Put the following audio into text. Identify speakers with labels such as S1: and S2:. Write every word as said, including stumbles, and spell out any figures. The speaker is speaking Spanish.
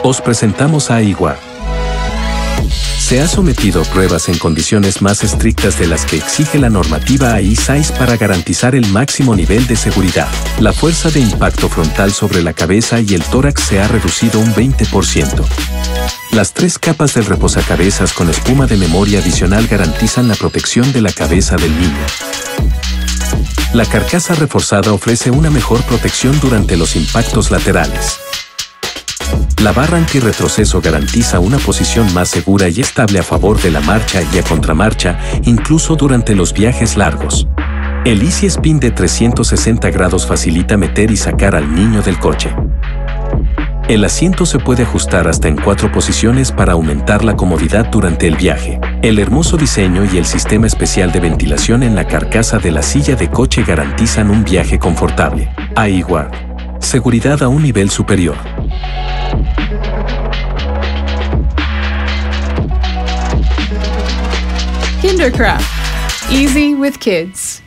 S1: Os presentamos a iWar. Se ha sometido a pruebas en condiciones más estrictas de las que exige la normativa A I seis para garantizar el máximo nivel de seguridad. La fuerza de impacto frontal sobre la cabeza y el tórax se ha reducido un veinte por ciento. Las tres capas del reposacabezas con espuma de memoria adicional garantizan la protección de la cabeza del niño. La carcasa reforzada ofrece una mejor protección durante los impactos laterales. La barra antirretroceso garantiza una posición más segura y estable a favor de la marcha y a contramarcha, incluso durante los viajes largos. El Easy Spin de trescientos sesenta grados facilita meter y sacar al niño del coche. El asiento se puede ajustar hasta en cuatro posiciones para aumentar la comodidad durante el viaje. El hermoso diseño y el sistema especial de ventilación en la carcasa de la silla de coche garantizan un viaje confortable. iWar. Seguridad a un nivel superior.
S2: Kindercraft. Easy with kids.